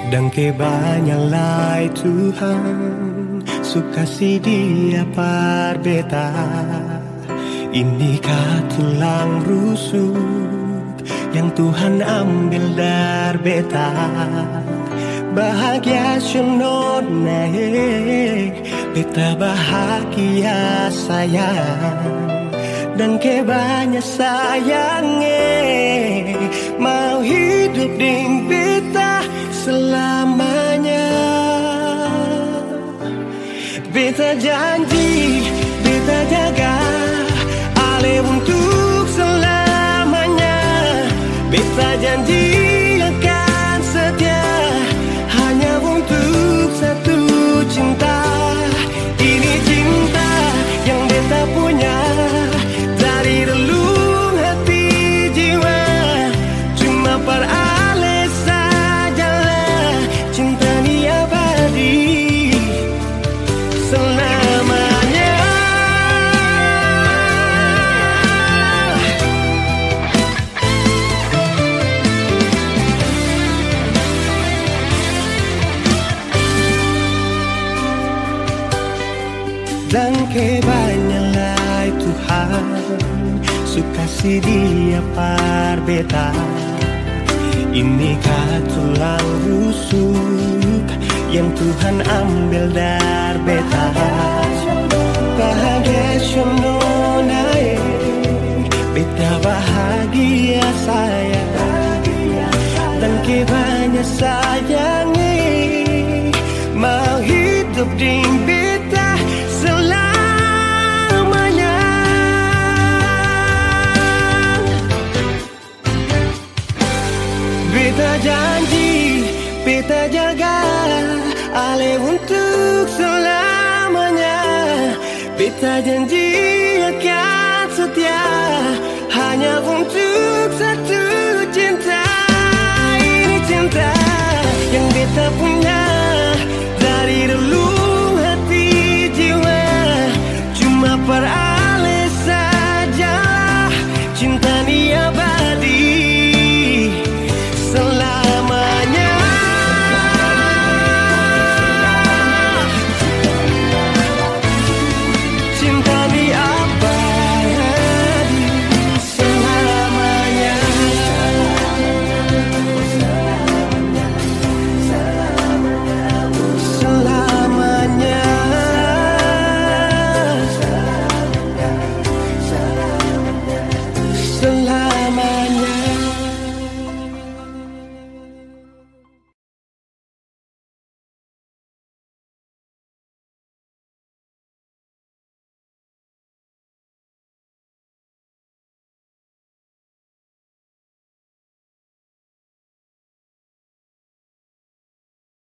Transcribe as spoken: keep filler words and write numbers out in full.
Dan kebanyakan Tuhan suka si dia par beta. Ini tulang rusuk yang Tuhan ambil dari beta. Bahagia siono naik, beta bahagia sayang. Dan kebanyakan sayangnya mau hidup dengan beta selamanya. Beta janji, beta jaga Ale untuk selamanya. Beta janji akan setia hanya untuk satu cinta. Ini cinta yang beta punya dari relung hati jiwa. Cuma per Ale sajalah cinta ni abadi selamanya. Dan kebanyakan Tuhan suka si dia par beta. Ini tulang rusuk yang Tuhan ambil dari beta. Bahagia siono naik, beta bahagia sayang. Dan kebanyakan sayangnya mau hidup dengan beta selamanya. Beta janji, beta jaga Ale untuk selamanya. Beta janji akan setia hanya untuk satu cinta. Ini cinta yang beta punya dari relung hati jiwa. Cuma per Ale saja cinta ni abadi